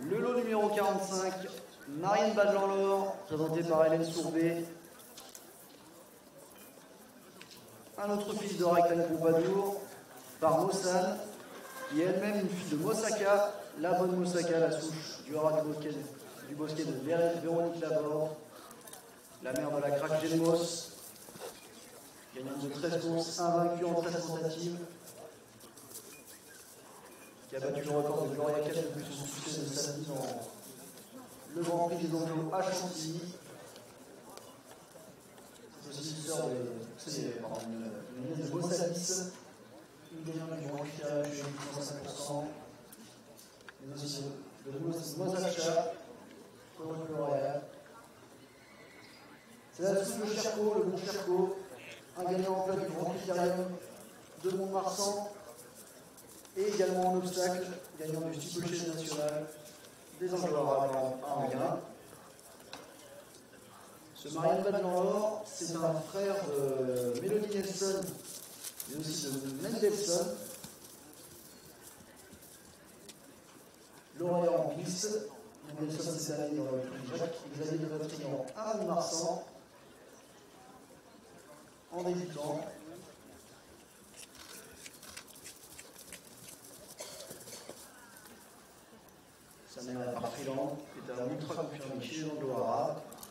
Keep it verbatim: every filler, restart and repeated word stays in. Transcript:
Le lot numéro quarante-cinq, Marine Badlan-Laure, présenté par Hélène Sourbet. Un autre fils de Raglan Pompadour, par Mossane, qui est elle-même une fille de Mossaka, la bonne Mossaka, la souche du haras du bosquet, du bosquet de Véronique Laborde, la mère de la craque Génemos, gagnante de treize courses, invaincue en treize tentatives, qui a battu le record de Gloria Cat depuis son succès de samedi dans le Grand Prix des Anglos à Chantilly. C'est aussi une sœur de, c'est, pardon, une, une nièce de Bossalis, une gagnante du Grand Prix à cinq pour cent, mais aussi de Mosacha, Corinne L'Oréal. C'est là-dessus le Cherco, le bon Cherco, un gagnant en plat du Grand Prix d'Arium de Mont-Marsan, et également en obstacle, gagnant du steeplechase national des Anglo-Arabes en gain. Ce Marianne Badlan-Laure, c'est un frère de Mélodie Nelson, mais aussi de Mendelssohn. Lauréat en glisse, Mendelssohn cette année dans le prix Jacques, Xavier de Vatrigan à Mont-Marsan, en débutant. Sa mère est par Freeland, qui est un ultra confirmé chez les Anglo-Arabes.